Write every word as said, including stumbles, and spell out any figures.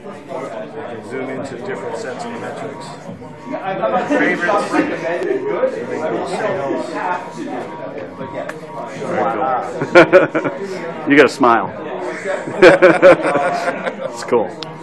can zoom into different sets of metrics. Favorites. Sales. You got a smile. It's cool.